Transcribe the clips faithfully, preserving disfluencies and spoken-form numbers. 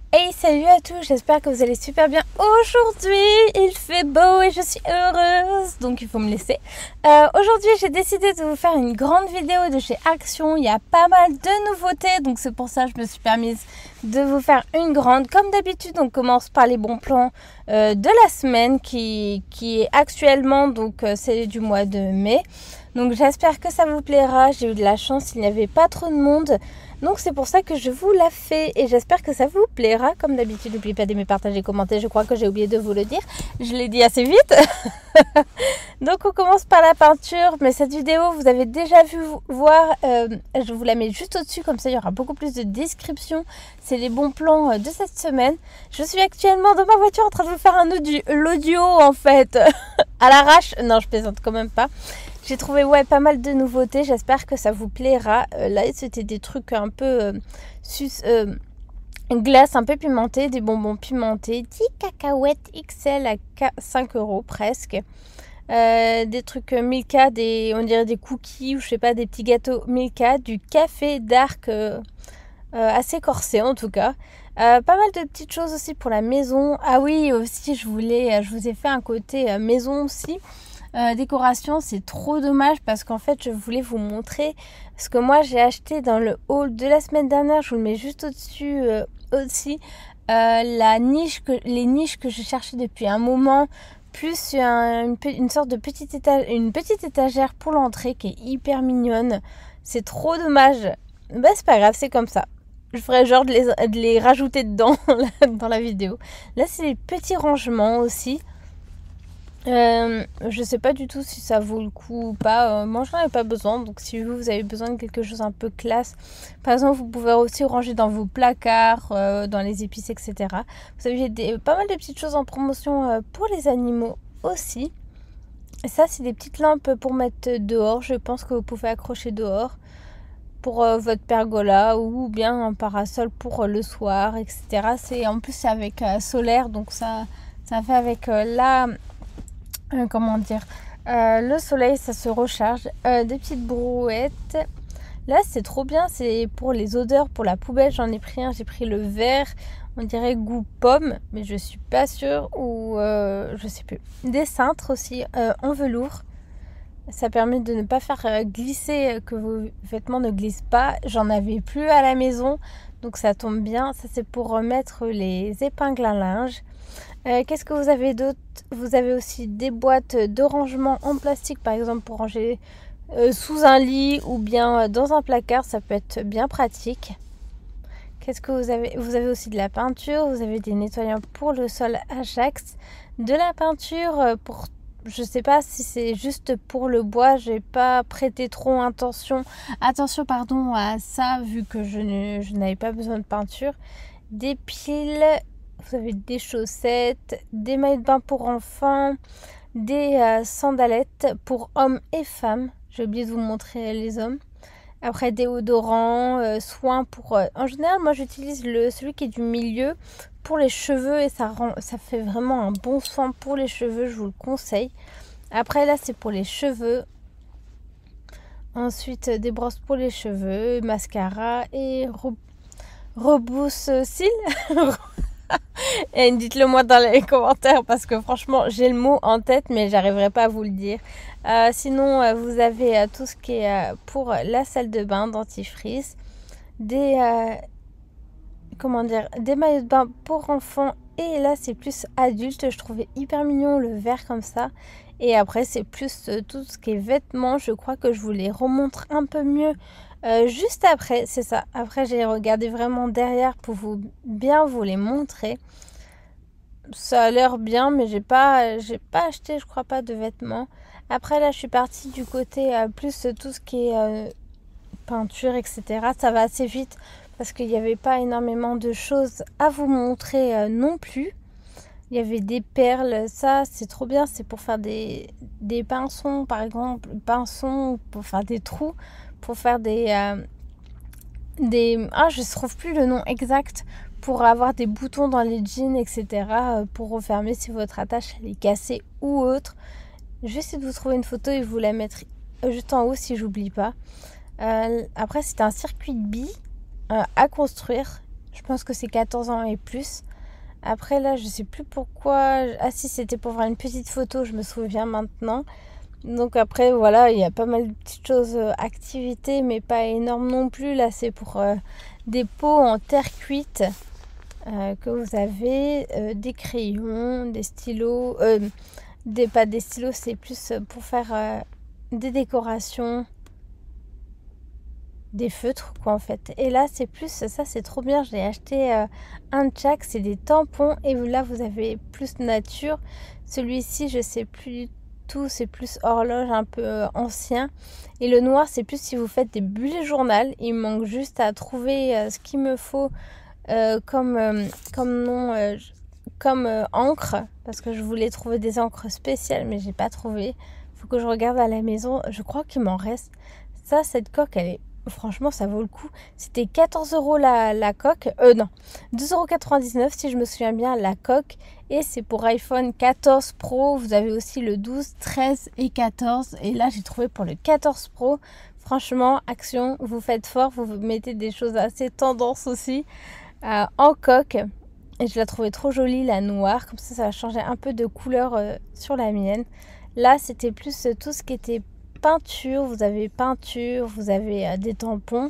Hey, salut à tous, j'espère que vous allez super bien. Aujourd'hui, il fait beau et je suis heureuse, donc il faut me laisser. Euh, aujourd'hui, j'ai décidé de vous faire une grande vidéo de chez Action. Il y a pas mal de nouveautés, donc c'est pour ça que je me suis permise de vous faire une grande. Comme d'habitude, on commence par les bons plans euh, de la semaine qui, qui est actuellement, donc euh, c'est du mois de mai. Donc j'espère que ça vous plaira. J'ai eu de la chance, il n'y avait pas trop de monde. Donc c'est pour ça que je vous la fais et j'espère que ça vous plaira. Comme d'habitude, n'oubliez pas d'aimer, partager, commenter. Je crois que j'ai oublié de vous le dire. Je l'ai dit assez vite. Donc on commence par la peinture. Mais cette vidéo, vous avez déjà vu voir. Euh, je vous la mets juste au-dessus. Comme ça, il y aura beaucoup plus de descriptions. C'est les bons plans de cette semaine. Je suis actuellement dans ma voiture en train de vous faire un audio, l'audio en fait. À l'arrache. Non, je plaisante quand même pas. J'ai trouvé ouais, pas mal de nouveautés, j'espère que ça vous plaira. Euh, là, c'était des trucs un peu euh, sus, euh, glace un peu pimentée, des bonbons pimentés, dix cacahuètes X L à cinq euros presque. Euh, des trucs Milka, des, on dirait des cookies ou je sais pas, des petits gâteaux Milka, du café dark euh, euh, assez corsé en tout cas. Euh, pas mal de petites choses aussi pour la maison. Ah oui, aussi, je voulais, je vous ai fait un côté euh, maison aussi. Euh, décoration, c'est trop dommage parce qu'en fait je voulais vous montrer ce que moi j'ai acheté dans le haul de la semaine dernière. Je vous le mets juste au-dessus euh, aussi euh, la niche que, les niches que je cherchais depuis un moment, plus un, une, une sorte de petite étagère, une petite étagère pour l'entrée qui est hyper mignonne. C'est trop dommage. Bah c'est pas grave, c'est comme ça. Je ferai genre de les, de les rajouter dedans dans la vidéo. Là c'est les petits rangements aussi. Euh, je sais pas du tout si ça vaut le coup ou pas. Euh, moi, j'en ai pas besoin. Donc, si vous, vous avez besoin de quelque chose un peu classe, par exemple, vous pouvez aussi ranger dans vos placards, euh, dans les épices, et cetera. Vous avez des, pas mal de petites choses en promotion euh, pour les animaux aussi. Et ça, c'est des petites lampes pour mettre dehors. Je pense que vous pouvez accrocher dehors pour euh, votre pergola ou bien un parasol pour euh, le soir, et cetera. C'est, en plus, c'est avec euh, solaire. Donc, ça, ça fait avec euh, la... Euh, comment dire euh, le soleil, ça se recharge. Euh, des petites brouettes. Là, c'est trop bien. C'est pour les odeurs, pour la poubelle. J'en ai pris un. J'ai pris le vert. On dirait goût pomme, mais je suis pas sûre. Ou euh, je sais plus. Des cintres aussi euh, en velours. Ça permet de ne pas faire glisser, que vos vêtements ne glissent pas. J'en avais plus à la maison, donc ça tombe bien. Ça, c'est pour remettre les épingles à linge. Euh, qu'est-ce que vous avez d'autre? Vous avez aussi des boîtes de rangement en plastique, par exemple pour ranger euh, sous un lit ou bien dans un placard. Ça peut être bien pratique. Qu'est-ce que vous avez? Vous avez aussi de la peinture. Vous avez des nettoyants pour le sol Ajax. De la peinture pour... Je sais pas si c'est juste pour le bois. J'ai pas prêté trop attention, attention pardon, à ça vu que je, ne, je n'avais pas besoin de peinture. Des piles... Vous avez des chaussettes, des maillots de bain pour enfants, des euh, sandalettes pour hommes et femmes. J'ai oublié de vous montrer les hommes. Après, déodorants, euh, soins pour... Euh, en général, moi, j'utilise le celui qui est du milieu pour les cheveux et ça, rend, ça fait vraiment un bon soin pour les cheveux. Je vous le conseille. Après, là, c'est pour les cheveux. Ensuite, des brosses pour les cheveux, mascara et re, rebousse-cils. Et dites-le moi dans les commentaires parce que franchement j'ai le mot en tête mais j'arriverai pas à vous le dire. Euh, sinon euh, vous avez euh, tout ce qui est euh, pour la salle de bain, dentifrice, des euh, comment dire, des maillots de bain pour enfants et là c'est plus adulte. Je trouvais hyper mignon le vert comme ça. Et après c'est plus euh, tout ce qui est vêtements. Je crois que je vous les remontre un peu mieux Euh, juste après, c'est ça. Après, j'ai regardé vraiment derrière pour vous bien vous les montrer. Ça a l'air bien, mais j'ai pas, j'ai pas acheté, je crois pas, de vêtements. Après, là, je suis partie du côté euh, plus tout ce qui est euh, peinture, et cetera. Ça va assez vite parce qu'il n'y avait pas énormément de choses à vous montrer euh, non plus. Il y avait des perles, ça c'est trop bien, c'est pour faire des, des pinçons par exemple, pinçons pour faire des trous, pour faire des, euh, des... Ah, je ne trouve plus le nom exact, pour avoir des boutons dans les jeans, et cetera. Pour refermer si votre attache elle est cassée ou autre. Je vais essayer de vous trouver une photo et vous la mettre juste en haut si j'oublie pas. Euh, après, c'est un circuit de billes euh, à construire. Je pense que c'est quatorze ans et plus. Après là, je sais plus pourquoi. Ah si, c'était pour voir une petite photo, je me souviens maintenant. Donc après, voilà, il y a pas mal de petites choses, euh, activités, mais pas énormes non plus. Là, c'est pour euh, des pots en terre cuite euh, que vous avez, euh, des crayons, des stylos, euh, des, pas des stylos, c'est plus pour faire euh, des décorations, des feutres quoi en fait. Et là c'est plus, ça c'est trop bien, j'ai acheté euh, un de chaque, c'est des tampons et là vous avez plus nature. Celui-ci je sais plus du tout, c'est plus horloge un peu euh, ancien, et le noir c'est plus si vous faites des bulles journal. Il me manque juste à trouver euh, ce qu'il me faut euh, comme, euh, comme nom, euh, comme euh, encre, parce que je voulais trouver des encres spéciales mais j'ai pas trouvé. Faut que je regarde à la maison, je crois qu'il m'en reste. Ça, cette coque elle est, franchement ça vaut le coup. C'était quatorze euros la, la coque, euh non, deux euros quatre-vingt-dix-neuf si je me souviens bien la coque, et c'est pour iPhone quatorze Pro. Vous avez aussi le douze, treize et quatorze, et là j'ai trouvé pour le quatorze Pro. Franchement, Action, vous faites fort, vous mettez des choses assez tendance aussi euh, en coque, et je la trouvais trop jolie la noire, comme ça ça va changer un peu de couleur euh, sur la mienne. Là c'était plus euh, tout ce qui était peinture, vous avez peinture, vous avez euh, des tampons.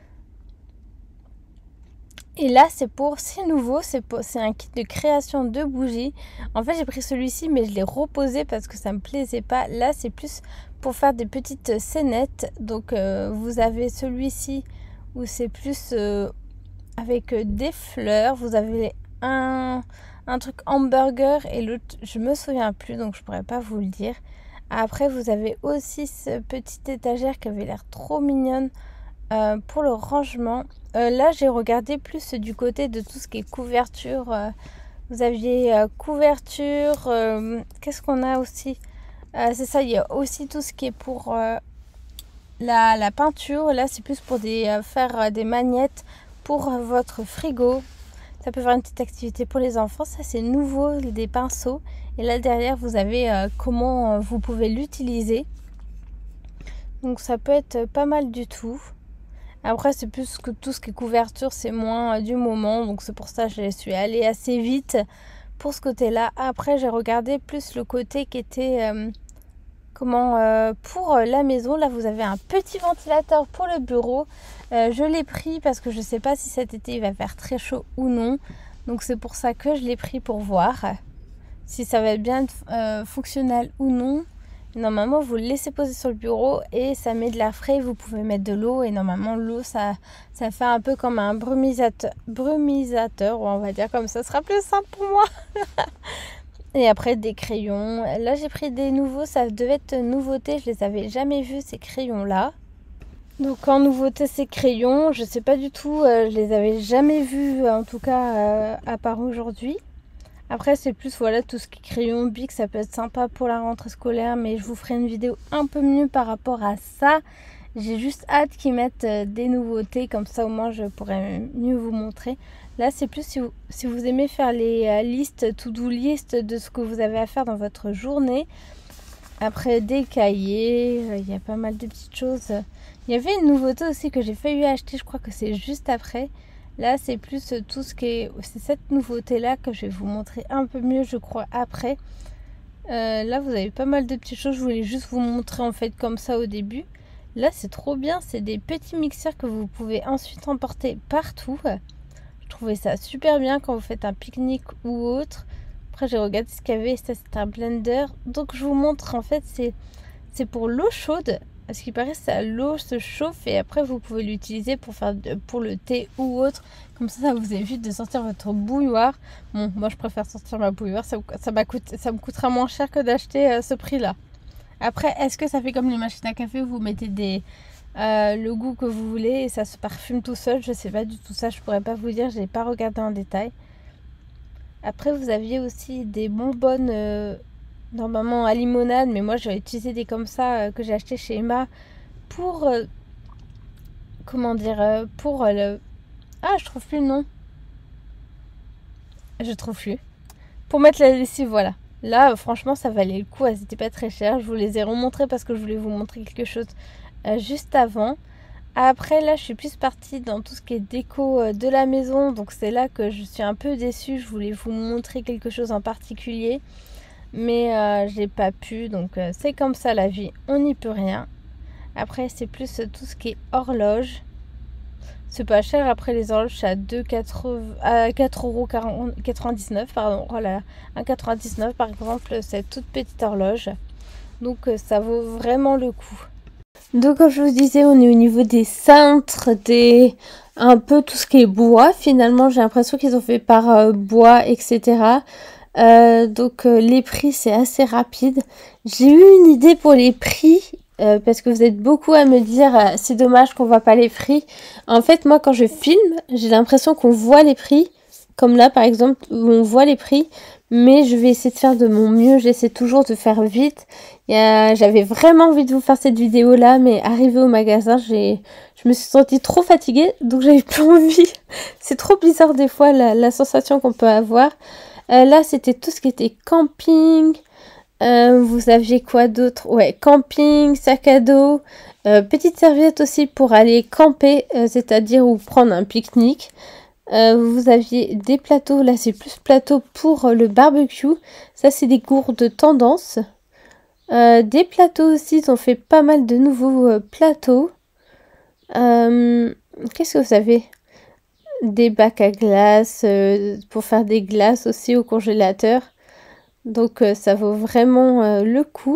Et là c'est pour, c'est nouveau, c'est c'est un kit de création de bougies. En fait j'ai pris celui-ci mais je l'ai reposé parce que ça me plaisait pas. Là c'est plus pour faire des petites scénettes. Donc euh, vous avez celui-ci où c'est plus euh, avec euh, des fleurs. Vous avez un, un truc hamburger et l'autre je me souviens plus, donc je pourrais pas vous le dire. Après, vous avez aussi cette petite étagère qui avait l'air trop mignonne euh, pour le rangement. Euh, là, j'ai regardé plus du côté de tout ce qui est couverture. Euh, vous aviez euh, couverture. Euh, Qu'est-ce qu'on a aussi euh, C'est ça, il y a aussi tout ce qui est pour euh, la, la peinture. Là, c'est plus pour des, euh, faire euh, des magnettes pour euh, votre frigo. Ça peut faire une petite activité pour les enfants. Ça, c'est nouveau, des pinceaux. Et là, derrière, vous avez euh, comment euh, vous pouvez l'utiliser. Donc, ça peut être pas mal du tout. Après, c'est plus que tout ce qui est couverture, c'est moins euh, du moment. Donc, c'est pour ça que je suis allée assez vite pour ce côté-là. Après, j'ai regardé plus le côté qui était... Euh, comment euh, pour la maison. Là, vous avez un petit ventilateur pour le bureau. Euh, je l'ai pris parce que je ne sais pas si cet été il va faire très chaud ou non. Donc c'est pour ça que je l'ai pris pour voir si ça va être bien euh, fonctionnel ou non. Normalement, vous le laissez poser sur le bureau et ça met de l'air frais. Vous pouvez mettre de l'eau et normalement l'eau ça, ça fait un peu comme un brumisateur, brumisateur, on va dire comme ça. Ce sera plus simple pour moi. Et après des crayons. Là j'ai pris des nouveaux, ça devait être nouveauté, je les avais jamais vus ces crayons là. Donc en nouveauté ces crayons, je sais pas du tout, euh, je les avais jamais vus en tout cas euh, à part aujourd'hui. Après c'est plus voilà tout ce qui est crayon, bic, ça peut être sympa pour la rentrée scolaire, mais je vous ferai une vidéo un peu mieux par rapport à ça. J'ai juste hâte qu'ils mettent euh, des nouveautés, comme ça au moins je pourrais mieux vous montrer. Là c'est plus si vous, si vous aimez faire les euh, listes, to-do list de ce que vous avez à faire dans votre journée. Après des cahiers, il euh, y a pas mal de petites choses. Il y avait une nouveauté aussi que j'ai failli acheter, je crois que c'est juste après. Là c'est plus euh, tout ce qui est... C'est cette nouveauté là que je vais vous montrer un peu mieux je crois après. Euh, là vous avez pas mal de petites choses, je voulais juste vous montrer en fait comme ça au début. Là c'est trop bien, c'est des petits mixeurs que vous pouvez ensuite emporter partout. Je trouvais ça super bien quand vous faites un pique-nique ou autre. Après j'ai regardé ce qu'il y avait, ça c'est un blender. Donc je vous montre en fait, c'est c'est pour l'eau chaude. À ce qui paraît, ça, l'eau se chauffe et après vous pouvez l'utiliser pour faire de, pour le thé ou autre. Comme ça, ça vous évite de sortir votre bouilloire. Bon, moi je préfère sortir ma bouilloire, ça, ça, m'a coûté, ça me coûtera moins cher que d'acheter euh, ce prix-là. Après, est-ce que ça fait comme les machines à café où vous mettez des, euh, le goût que vous voulez et ça se parfume tout seul? Je sais pas du tout ça, je pourrais pas vous dire, j'ai pas regardé en détail. Après, vous aviez aussi des bonbonnes... Euh, normalement à limonade, mais moi j'ai utilisé des comme ça euh, que j'ai acheté chez Emma pour euh, comment dire euh, pour euh, le ah je trouve plus le nom je trouve plus pour mettre la lessive. Voilà, là euh, franchement ça valait le coup, elles étaient pas très chères. Je vous les ai remontrées parce que je voulais vous montrer quelque chose euh, juste avant. Après là je suis plus partie dans tout ce qui est déco de la maison, donc c'est là que je suis un peu déçue. Je voulais vous montrer quelque chose en particulier, mais euh, j'ai pas pu, donc euh, c'est comme ça la vie, on n'y peut rien. Après c'est plus tout ce qui est horloge, c'est pas cher. Après les horloges c'est à deux euros quatre-vingt-dix-neuf, pardon, voilà, un euro quatre-vingt-dix-neuf par exemple cette toute petite horloge, donc euh, ça vaut vraiment le coup. Donc comme je vous disais, on est au niveau des cintres, des un peu tout ce qui est bois. Finalement j'ai l'impression qu'ils ont fait par euh, bois, etc. Euh, donc euh, les prix c'est assez rapide. J'ai eu une idée pour les prix, euh, parce que vous êtes beaucoup à me dire euh, c'est dommage qu'on voit pas les prix. En fait moi quand je filme j'ai l'impression qu'on voit les prix, comme là par exemple où on voit les prix, mais je vais essayer de faire de mon mieux. J'essaie toujours de faire vite. J'avais vraiment envie de vous faire cette vidéo là, mais arrivé au magasin j'ai je me suis sentie trop fatiguée, donc j'avais plus envie. C'est trop bizarre des fois la, la sensation qu'on peut avoir. Euh, là c'était tout ce qui était camping. Euh, vous aviez quoi d'autre? Ouais, camping, sac à dos, euh, petite serviette aussi pour aller camper, euh, c'est-à-dire ou prendre un pique-nique. Euh, vous aviez des plateaux, là c'est plus plateau pour euh, le barbecue. Ça c'est des gourdes tendance. Euh, des plateaux aussi, ils ont fait pas mal de nouveaux euh, plateaux. Euh, Qu'est-ce que vous avez? Des bacs à glace, euh, pour faire des glaces aussi au congélateur. Donc euh, ça vaut vraiment euh, le coup.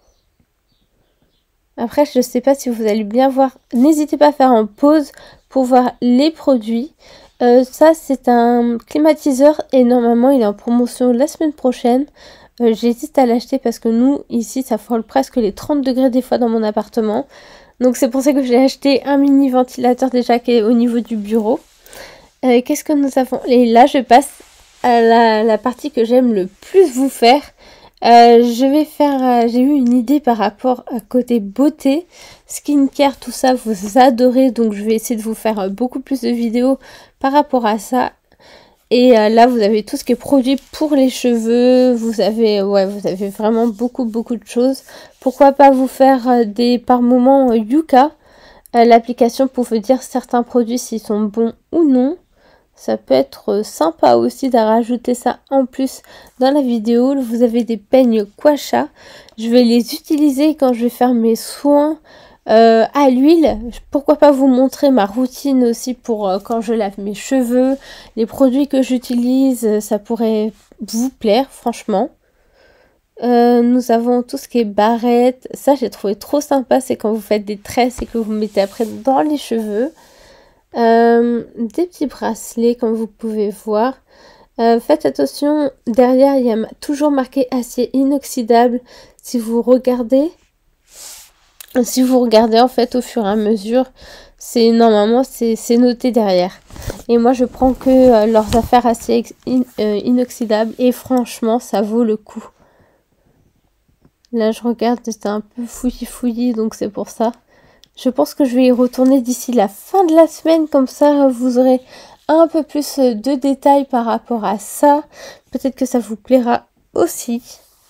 Après je ne sais pas si vous allez bien voir. N'hésitez pas à faire en pause pour voir les produits. Euh, ça c'est un climatiseur et normalement il est en promotion la semaine prochaine. Euh, J'hésite à l'acheter parce que nous ici ça frôle presque les trente degrés des fois dans mon appartement. Donc c'est pour ça que j'ai acheté un mini ventilateur déjà qui est au niveau du bureau. Euh, Qu'est-ce que nous avons? Et là je passe à la, la partie que j'aime le plus vous faire. Euh, je vais faire, euh, j'ai eu une idée par rapport à côté beauté, skincare, tout ça, vous adorez, donc je vais essayer de vous faire euh, beaucoup plus de vidéos par rapport à ça. Et euh, là, vous avez tout ce qui est produit pour les cheveux, vous avez, ouais, vous avez vraiment beaucoup, beaucoup de choses. Pourquoi pas vous faire euh, des, par moment, euh, Yuka, euh, l'application pour vous dire certains produits s'ils sont bons ou non. Ça peut être sympa aussi de rajouter ça en plus dans la vidéo. Vous avez des peignes Quasha. Je vais les utiliser quand je vais faire mes soins euh, à l'huile. Pourquoi pas vous montrer ma routine aussi pour euh, quand je lave mes cheveux. Les produits que j'utilise, ça pourrait vous plaire franchement. Euh, nous avons tout ce qui est barrette. Ça j'ai trouvé trop sympa. C'est quand vous faites des tresses et que vous mettez après dans les cheveux. Euh, des petits bracelets comme vous pouvez voir. Euh, faites attention, derrière il y a toujours marqué acier inoxydable. Si vous regardez, si vous regardez en fait au fur et à mesure, c'est normalement c'est noté derrière. Et moi je prends que euh, leurs affaires acier in, euh, inoxydable et franchement ça vaut le coup. Là je regarde, c'est un peu fouillis fouillis donc c'est pour ça. Je pense que je vais y retourner d'ici la fin de la semaine, comme ça vous aurez un peu plus de détails par rapport à ça. Peut-être que ça vous plaira aussi.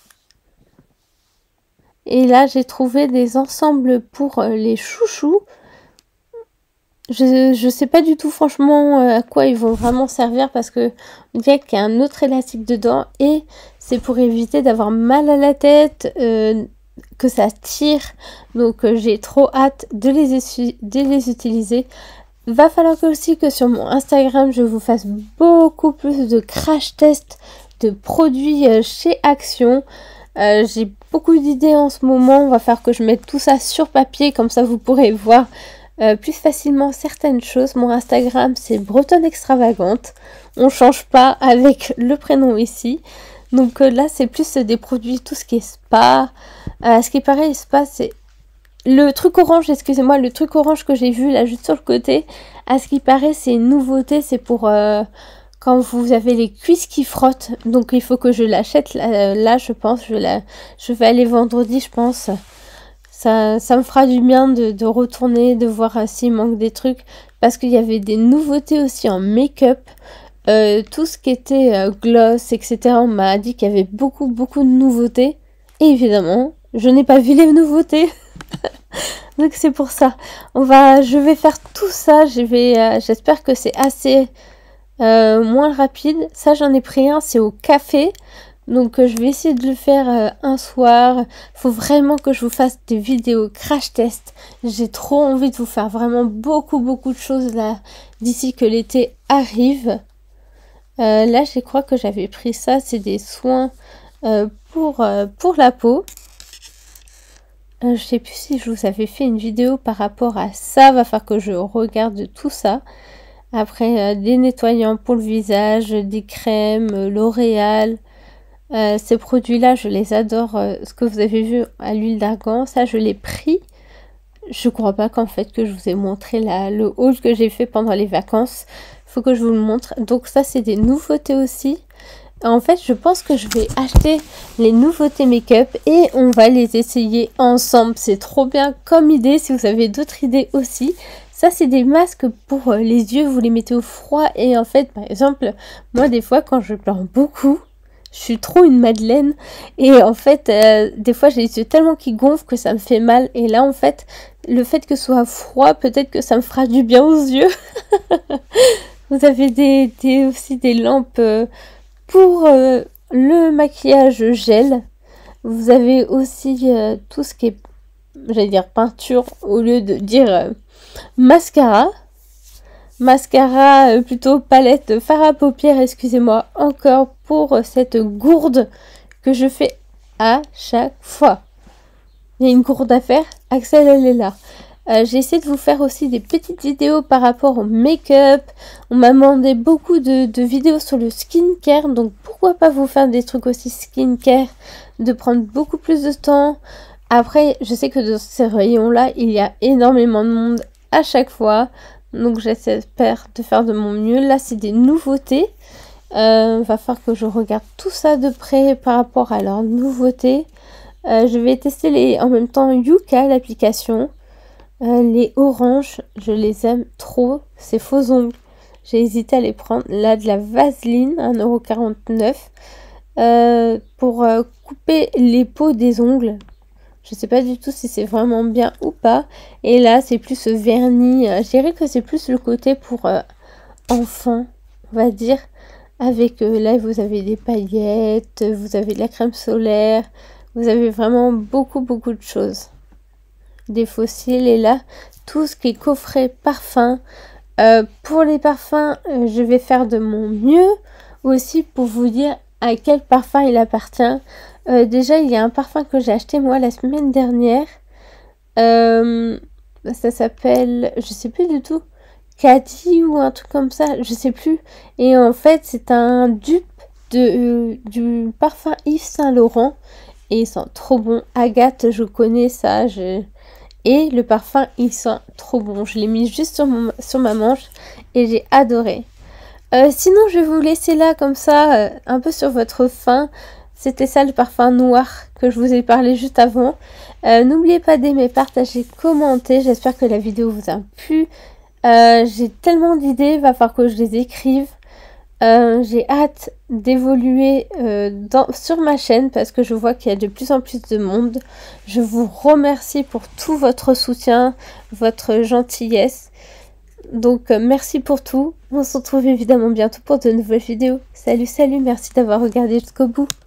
Et là j'ai trouvé des ensembles pour les chouchous. Je je sais pas du tout franchement à quoi ils vont vraiment servir parce que on dirait qu'il y a un autre élastique dedans et c'est pour éviter d'avoir mal à la tête. Euh, que ça tire, donc euh, j'ai trop hâte de les, de les utiliser. Va falloir que aussi que sur mon Instagram je vous fasse beaucoup plus de crash test de produits euh, chez Action. Euh, j'ai beaucoup d'idées en ce moment, on va faire que je mette tout ça sur papier, comme ça vous pourrez voir euh, plus facilement certaines choses. Mon Instagram c'est Bretonne Extravagante, on change pas avec le prénom ici. Donc euh, là c'est plus des produits, tout ce qui est spa. Euh, ce qui paraît spa c'est le truc orange, excusez-moi, le truc orange que j'ai vu là juste sur le côté. À ce qui paraît c'est une nouveauté, c'est pour euh, quand vous avez les cuisses qui frottent. Donc il faut que je l'achète là, là je pense, je, la, je vais aller vendredi je pense. Ça, ça me fera du bien de, de retourner, de voir euh, s'il manque des trucs. Parce qu'il y avait des nouveautés aussi en make-up. Euh, tout ce qui était euh, gloss, et cetera. On m'a dit qu'il y avait beaucoup, beaucoup de nouveautés. Et évidemment, je n'ai pas vu les nouveautés. Donc c'est pour ça. On va, je vais faire tout ça. Je vais, euh, j'espère que c'est assez euh, moins rapide. Ça, j'en ai pris un, c'est au café. Donc euh, je vais essayer de le faire euh, un soir. Faut vraiment que je vous fasse des vidéos crash test. J'ai trop envie de vous faire vraiment beaucoup beaucoup de choses là d'ici que l'été arrive. Euh, là, je crois que j'avais pris ça. C'est des soins euh, pour, euh, pour la peau. Euh, je sais plus si je vous avais fait une vidéo par rapport à ça. Va falloir que je regarde tout ça. Après, euh, des nettoyants pour le visage, des crèmes, euh, L'Oréal. Euh, ces produits-là, je les adore. Euh, ce que vous avez vu à l'huile d'argan, ça, je l'ai pris. Je crois pas qu'en fait que je vous ai montré la, le haul que j'ai fait pendant les vacances. Faut que je vous le montre. Donc ça, c'est des nouveautés aussi. En fait, je pense que je vais acheter les nouveautés make-up et on va les essayer ensemble. C'est trop bien comme idée. Si vous avez d'autres idées aussi. Ça, c'est des masques pour les yeux. Vous les mettez au froid. Et en fait, par exemple, moi, des fois, quand je pleure beaucoup, je suis trop une madeleine. Et en fait, euh, des fois, j'ai les yeux tellement qui gonflent que ça me fait mal. Et là, en fait, le fait que ce soit froid, peut-être que ça me fera du bien aux yeux. Vous avez des, des, aussi des lampes pour euh, le maquillage gel. Vous avez aussi euh, tout ce qui est, j'allais dire peinture, au lieu de dire euh, mascara. Mascara, euh, plutôt palette fard à paupières, excusez-moi encore pour cette gourde que je fais à chaque fois. Il y a une gourde à faire, Axel elle est là. Euh, j'ai essayé de vous faire aussi des petites vidéos par rapport au make-up. On m'a demandé beaucoup de, de vidéos sur le skincare, donc pourquoi pas vous faire des trucs aussi skincare, de prendre beaucoup plus de temps. Après, je sais que dans ces rayons-là, il y a énormément de monde à chaque fois. Donc j'espère de faire de mon mieux. Là, c'est des nouveautés. Euh, va falloir que je regarde tout ça de près par rapport à leurs nouveautés. Euh, je vais tester les, en même temps Yuka, l'application. Euh, les oranges, je les aime trop. Ces faux ongles, j'ai hésité à les prendre. Là, de la vaseline, un euro quarante-neuf. Euh, pour euh, couper les peaux des ongles. Je sais pas du tout si c'est vraiment bien ou pas. Et là, c'est plus ce vernis. Je dirais que c'est plus le côté pour euh, enfants, on va dire. Avec, euh, là, vous avez des paillettes, vous avez de la crème solaire. Vous avez vraiment beaucoup, beaucoup de choses. Des fossiles. Et là, tout ce qui est coffret parfum. Euh, pour les parfums, euh, je vais faire de mon mieux. Aussi pour vous dire à quel parfum il appartient. Euh, déjà, il y a un parfum que j'ai acheté moi la semaine dernière. Euh, ça s'appelle, je sais plus du tout, Cathy ou un truc comme ça, je sais plus. Et en fait, c'est un dupe de, euh, du parfum Yves Saint Laurent. Et il sent trop bon. Agathe, je connais ça. Je... Et le parfum, il sent trop bon. Je l'ai mis juste sur, mon, sur ma manche et j'ai adoré. Euh, sinon, je vais vous laisser là comme ça, euh, un peu sur votre faim. C'était ça le parfum noir que je vous ai parlé juste avant. Euh, N'oubliez pas d'aimer, partager, commenter. J'espère que la vidéo vous a plu. Euh, J'ai tellement d'idées, va falloir que je les écrive. Euh, J'ai hâte d'évoluer euh, sur ma chaîne parce que je vois qu'il y a de plus en plus de monde. Je vous remercie pour tout votre soutien, votre gentillesse. Donc euh, merci pour tout. On se retrouve évidemment bientôt pour de nouvelles vidéos. Salut, salut, merci d'avoir regardé jusqu'au bout.